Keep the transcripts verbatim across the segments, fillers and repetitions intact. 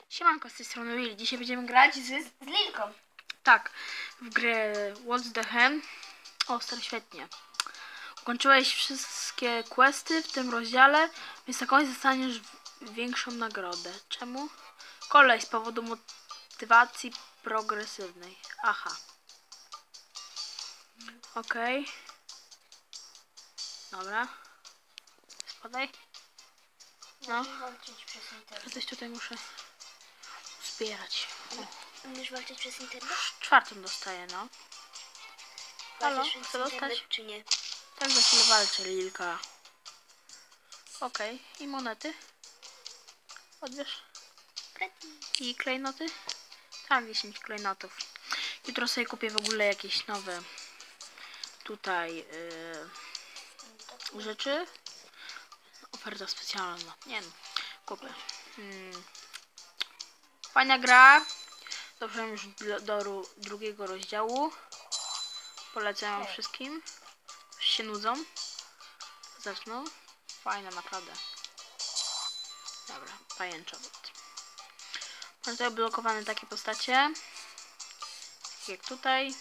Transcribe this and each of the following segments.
Siemanko, z tej strony Will. Dzisiaj będziemy grać z... Z Lilką. Tak, w grę What's the Hen. O, stary, świetnie. Ukończyłeś wszystkie questy w tym rozdziale, więc na koniec dostaniesz większą nagrodę. Czemu? Kolej z powodu motywacji progresywnej. Aha. Okej. Okay. Dobra. Spadaj. No. Walczyć przez internet. Coś tutaj muszę zbierać. Umiesz walczyć przez internet? Czwartą dostaję, no. Halo, Walczysz przez chcę dostać? internet, czy nie? Tak za chwilę walczę, Lilka. Okej, okay. I monety? Odbierz. I klejnoty? Tak, dziesięć klejnotów. Jutro sobie kupię w ogóle jakieś nowe tutaj yy, rzeczy. Oferta specjalna. Nie no, kupię. Hmm. Fajna gra. Dobrze, już do, do drugiego rozdziału. Polecam wszystkim. Już się nudzą. Zaczną. Fajna naprawdę. Dobra, pajęczowód. Mam tutaj blokowane takie postacie. Jak tutaj.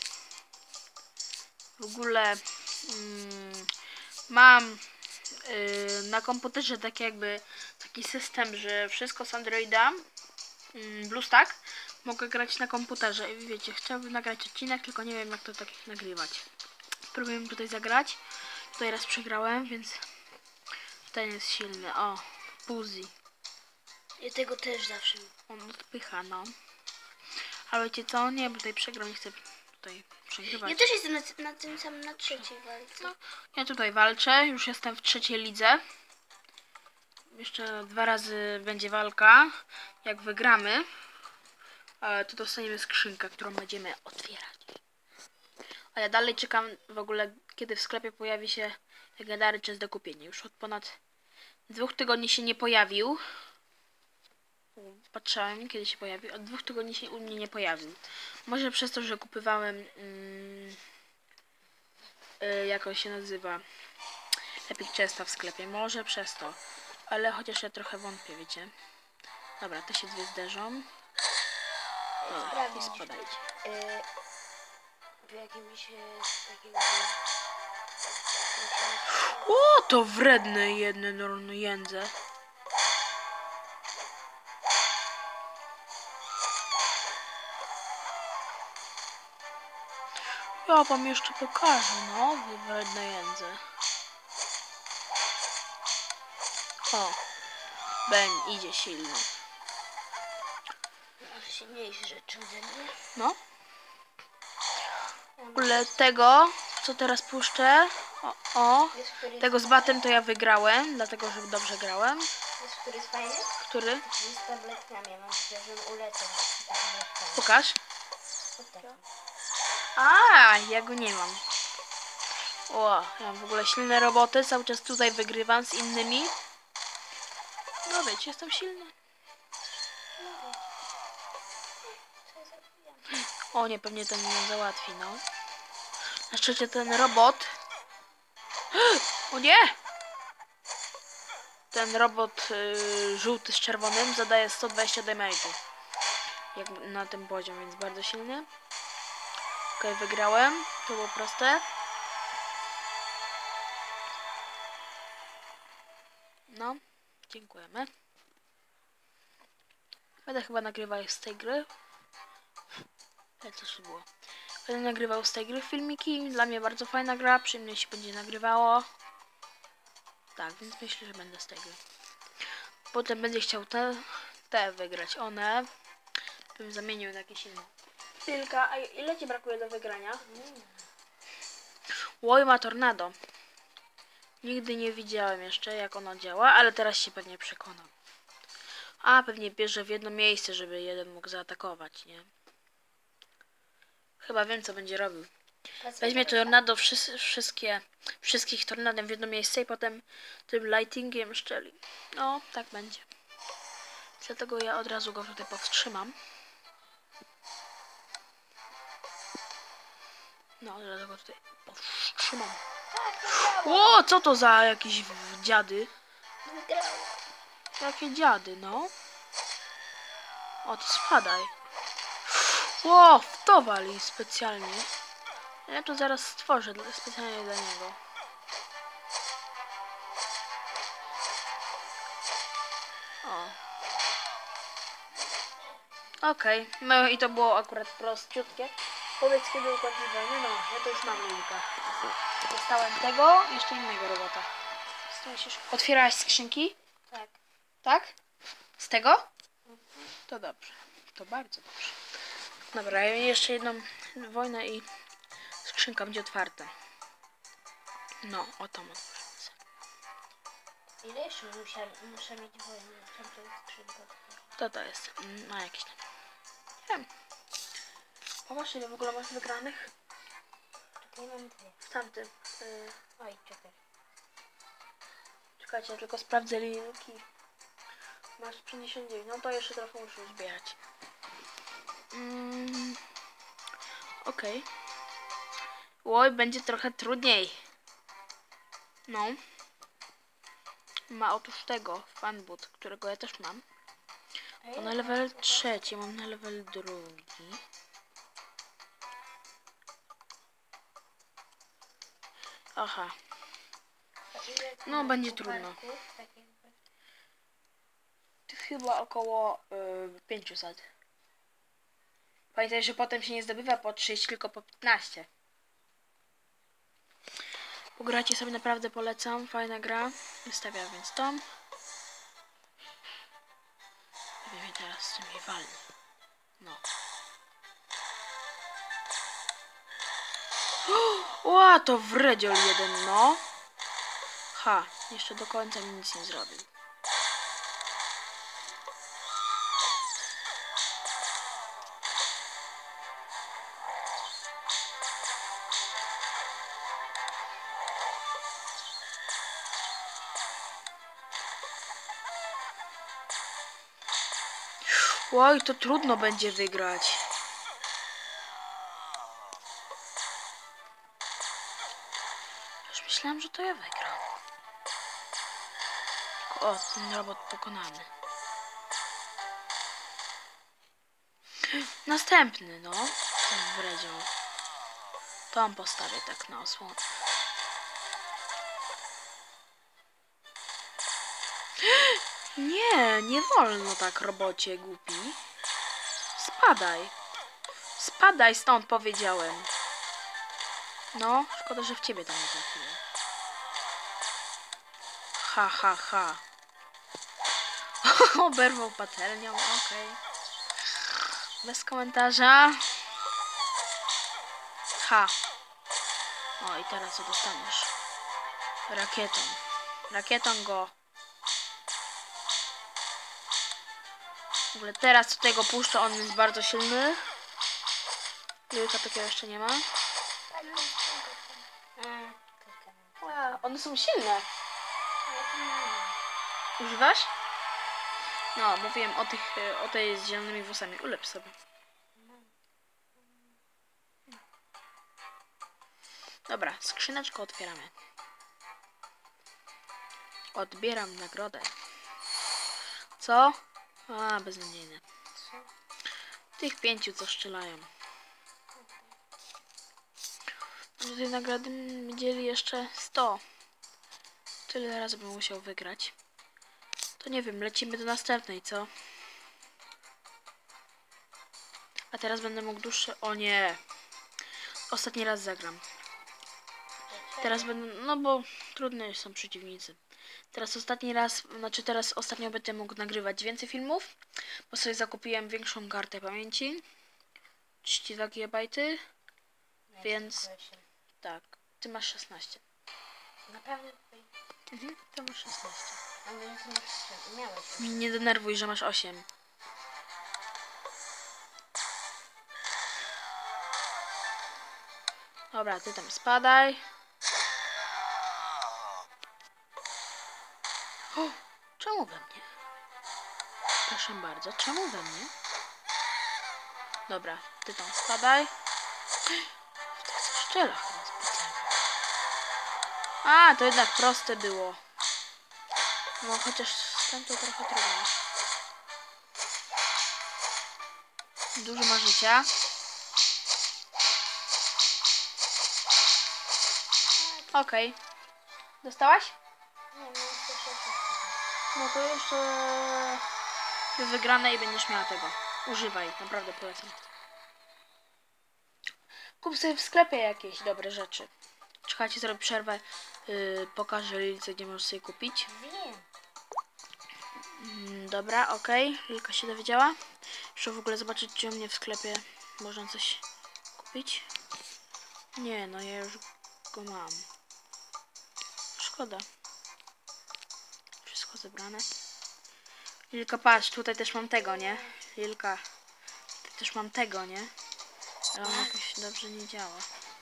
W ogóle mm, mam yy, na komputerze tak jakby taki system, że wszystko z Androida yy, BlueStack mogę grać na komputerze. I wiecie, chciałbym nagrać odcinek, tylko nie wiem jak to tak nagrywać. Próbuję tutaj zagrać. Tutaj raz przegrałem, więc ten jest silny. O, Puzi. Ja tego też zawsze. On odpycha, no. Ale wiecie co? Nie, bo tutaj przegram, nie chcę tutaj przegrywać. Ja też jestem na, na tym samym, na trzeciej walce. No, ja tutaj walczę, już jestem w trzeciej lidze. Jeszcze dwa razy będzie walka. Jak wygramy, to dostaniemy skrzynkę, którą będziemy otwierać. A ja dalej czekam w ogóle, kiedy w sklepie pojawi się legendary czas do kupienia. Już od ponad dwóch tygodni się nie pojawił. Patrzałem, kiedy się pojawił. Od dwóch tygodni się u mnie nie pojawił. Może przez to, że kupywałem mm, yy, jak on się nazywa, Epic Chesta w sklepie. Może przez to. Ale chociaż ja trochę wątpię, wiecie. Dobra, te się dwie zderzą. Dobra, i spadajcie. Yy, w jakimś takim... O, to wredne jedne normalne jędze. Ja wam jeszcze pokażę, no, wredne jędze. O, Ben idzie silno. Może silniejsze rzeczy ode mnie. No. W ogóle tego, co teraz puszczę, o, o tego z batem to ja wygrałem, dlatego, że dobrze grałem. Jest, który jest fajny? Który? Czyli z tabletkami, ja mam takiego, żebym ulecał. Pokaż. Tak. A, ja go nie mam. O, ja mam w ogóle silne roboty, cały czas tutaj wygrywam z innymi. No wiecie, jestem silny. O nie, pewnie ten mnie załatwi, no. Na szczęście ten robot... O nie! Ten robot yy, żółty z czerwonym zadaje sto dwadzieścia damage'u. Jak na tym poziomie, więc bardzo silny. Okej, okay, wygrałem. To było proste. No, dziękujemy. Będę chyba nagrywał z tej gry. Ale co się było? Będę nagrywał z tej gry filmiki. Dla mnie bardzo fajna gra. Przyjemnie się będzie nagrywało. Tak, więc myślę, że będę z tej gry. Potem będę chciał te, te wygrać. One bym zamienił na jakieś inne. Tylko, a ile ci brakuje do wygrania? Mm. Oj, ma tornado. Nigdy nie widziałem jeszcze, jak ono działa, ale teraz się pewnie przekonam. A, pewnie bierze w jedno miejsce, żeby jeden mógł zaatakować, nie? Chyba wiem, co będzie robił. Weźmie tornado, wszy wszystkie, wszystkich tornadem w jedno miejsce i potem tym lightingiem szczeli. No, tak będzie. Dlatego ja od razu go tutaj powstrzymam. No, od razu go tutaj powstrzymam. O, co to za jakieś dziady? Jakie dziady, no? O, to spadaj. Ło, w to wali specjalnie. Ja to zaraz stworzę dla, specjalnie dla niego. O. Okej, okay. No i to było akurat prościutkie. Powiedz, kiedy ukończyć wojnę? No, ja to już mam linka. Dostałem tego i jeszcze innego robota. Otwierałaś skrzynki? Tak. Tak? Z tego? To dobrze. To bardzo dobrze. Dobra, ja jeszcze jedną wojnę i skrzynka będzie otwarta. No, o tam otworzymy. Ile jeszcze muszę, muszę mieć wojnę? Tamtą skrzynkę. To to jest. Ma jakieś tam. Nie wiem. Popatrz, ile w ogóle masz wygranych? Czekaj, mam dwie. W tamtym. Yy, Oj, czekaj. czekajcie, ja tylko sprawdzę linki. Masz pięćdziesiąt dziewięć. No to jeszcze trochę muszę zbierać. Mm, Okej. Okay. Oj, będzie trochę trudniej. No. Ma otóż tego fanboot, którego ja też mam. To na level trzeci, mam na level drugi. Aha. No, będzie trudno. Chyba około yy, pięćset. Pamiętaj, że potem się nie zdobywa po trzydzieści, tylko po piętnaście. Pogracie sobie, naprawdę polecam. Fajna gra. Wystawiam więc to. Nie wiem, teraz z tym mnie walny. No. O, to wredziol jeden, no. Ha, jeszcze do końca mi nic nie zrobił. Oj, to trudno będzie wygrać. Już myślałam, że to ja wygram. O, ten robot pokonany. Następny, no. Ten wredział. Tą postawię tak na osłonę. Nie, nie wolno tak, robocie głupi. Spadaj. Spadaj stąd, powiedziałem. No, szkoda, że w ciebie tam nie trafiłem. Ha, ha, ha. Oberwał patelnią, okej. Okay. Bez komentarza. Ha. O, i teraz co dostaniesz? Rakietą. Rakietą go. W ogóle teraz tutaj go puszczę, on jest bardzo silny. Wilka takiego jeszcze nie ma. Wow, one są silne. Używasz? No, mówiłem o tych, o tej z zielonymi włosami. Ulepsz sobie. Dobra, skrzyneczkę otwieramy. Odbieram nagrodę. Co? A, beznadziejne. Tych pięciu, co strzelają. Do tej nagrody dzieli jeszcze sto. Tyle razy bym musiał wygrać. To nie wiem, lecimy do następnej, co? A teraz będę mógł dłuższe... O nie! Ostatni raz zagram. Teraz będę... No bo trudne są przeciwnicy. Teraz ostatni raz... Znaczy teraz ostatnio będę mógł nagrywać więcej filmów. Bo sobie zakupiłem większą kartę pamięci. trzydzieści dwa gigabajty. Więc... Tak. Ty masz szesnaście. Naprawdę? Mhm, to masz szesnaście. A my miałeś. Mnie nie denerwuj, że masz osiem. Dobra, ty tam spadaj. O, czemu we mnie? Proszę bardzo, czemu we mnie? Dobra, ty tam spadaj. To strzela chyba specjalnie. A, to jednak proste było. No, chociaż tam to trochę trudno. Dużo ma życia. Okej. Okay. Dostałaś? Nie, no jeszcze się. No to jeszcze wygrane i będziesz miała tego. Używaj, naprawdę polecam. Kup sobie w sklepie jakieś dobre rzeczy. Czekajcie, zrobię przerwę. Yy, pokażę Lilce, gdzie możesz sobie kupić. Wiem. Mm, dobra, okej. Okay. Lilka się dowiedziała. Muszę w ogóle zobaczyć, czy u mnie w sklepie można coś kupić. Nie, no ja już go mam. Szkoda. Wszystko zebrane. Lilka, patrz, tutaj też mam tego, nie? Lilka, tutaj też mam tego, nie? Ale on jakoś dobrze nie działa.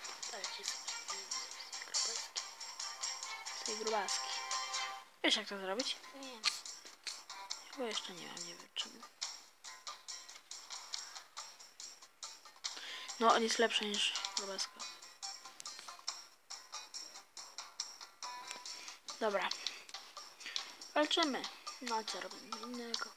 Z tej grubaski. Wiesz, jak to zrobić? Nie. Bo jeszcze nie mam, nie wiem czemu. No, on jest lepszy niż grubaska. Dobra. Walczymy. No, co robimy innego?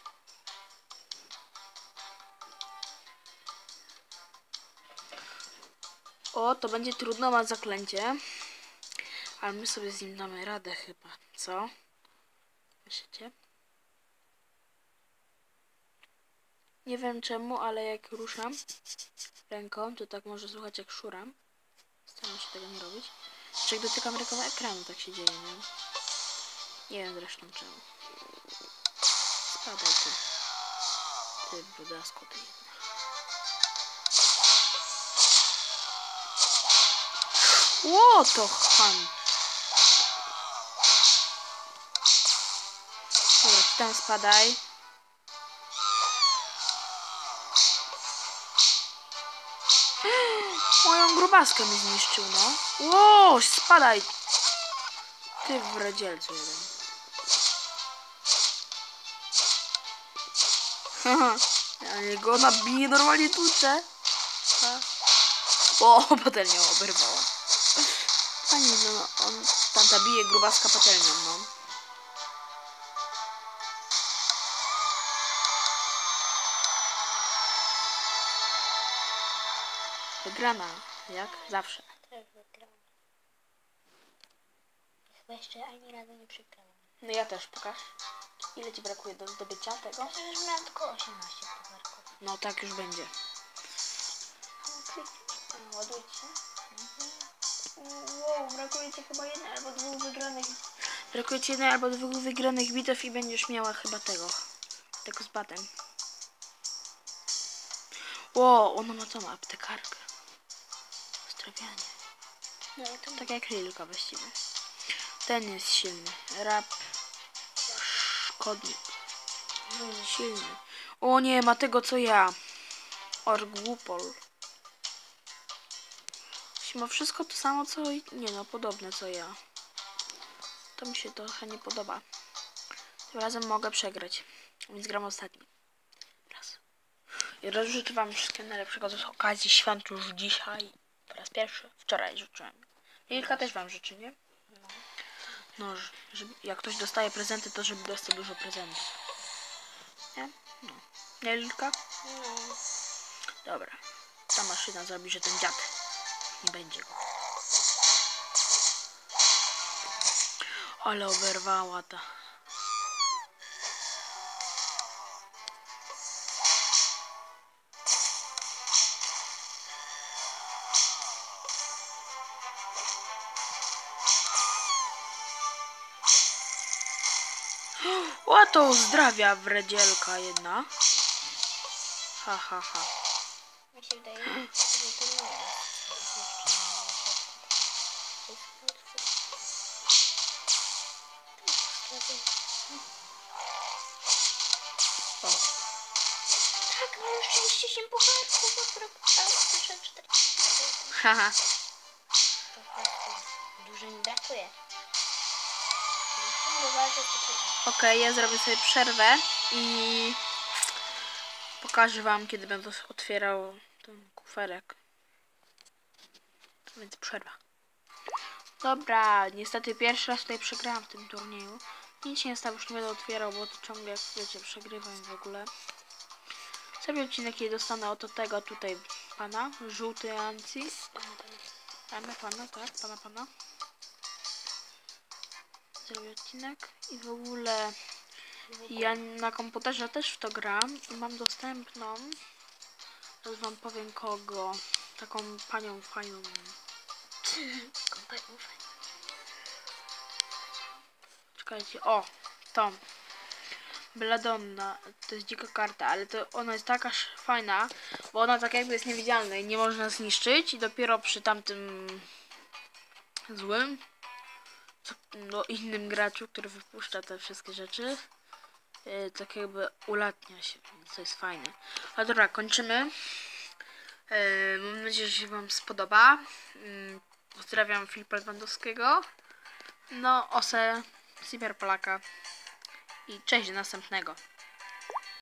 O, to będzie trudno, ma zaklęcie. Ale my sobie z nim damy radę chyba. Co? Myślicie? Nie wiem czemu, ale jak ruszam ręką, to tak może słuchać jak szuram. Staram się tego nie robić. Czy jak dotykam ręką ekranu, tak się dzieje, nie? Nie wiem zresztą czemu. Spadaj ty. Ty brudasko, ty jedna. Ło, to ham. Dobra, ty tam spadaj. Moją grubaskę mi zniszczył, no. Ło, spadaj. Ty wredzielcu jeden. Haha, ja niego nabiję, normalnie tłuczę. O, patelnią oberwała. Pani, no, on tamta bije grubaska patelnią, no. Wygrana, jak zawsze. Też wygrałam. Chyba jeszcze ani razu nie przegrałam. No ja też, pokaż. Ile ci brakuje do zdobycia tego? Przecież miałam tylko osiemnaście pucharków. No tak już będzie. Ładujcie. Wow, brakuje ci chyba jednej albo dwóch wygranych. Brakuje ci jednej albo dwóch wygranych bitew i będziesz miała chyba tego. Tego z batem. Wow, ona ma tą aptekarkę. Pozdrawianie. No i to Tak jak Lilka właściwie. Ten jest silny. Rap. Szkodnik. Silny. O nie, ma tego co ja. Orgłupol. Ma wszystko to samo co... Nie no, podobne co ja. To mi się trochę nie podoba. Tym razem mogę przegrać. Więc gram ostatni. Raz. I życzę wam wszystkiego najlepszego z okazji świąt już dzisiaj. Po raz pierwszy. Wczoraj życzyłem. Lilka też wam życzy, nie? No, żeby, jak ktoś dostaje prezenty, to żeby dostał dużo prezentów. Nie? No. Nie, Lilka? No. Dobra. Ta maszyna zrobi, że ten dziad nie będzie go. Ale oberwała ta. O, to uzdrawia wredzielka jedna. Ha, ha, ha. Mi się wydaje, że to nie jest. O. Tak, no już trzydzieści osiem pucharków, dobra, pucharów, czterdzieści jeden. Haha. Po prostu dużo mi brakuje. Okej, Okej, ja zrobię sobie przerwę i pokażę wam, kiedy będę otwierał ten kuferek. Więc przerwa. Dobra, niestety pierwszy raz tutaj przegrałam w tym turnieju. Nic się nie stało, już nie będę otwierał, bo to ciągle, jak wiecie, przegrywam w ogóle. Sobie odcinek jej dostanę oto tego tutaj pana, żółty Anci. Pana, pana, tak, pana, pana. Zrobię odcinek i w ogóle ja na komputerze też w to gram i mam dostępną, teraz wam powiem kogo, taką panią fajną. Czekajcie, o, to Belladonna, to jest dzika karta, ale to ona jest taka fajna, bo ona tak jakby jest niewidzialna i nie można zniszczyć i dopiero przy tamtym złym, no innym graczu, który wypuszcza te wszystkie rzeczy, yy, tak jakby ulatnia się, co jest fajne. A dobra, kończymy. Yy, mam nadzieję, że się wam spodoba. Yy, pozdrawiam Filipa Lewandowskiego. No, Ose, Cyberpolaka i cześć do następnego.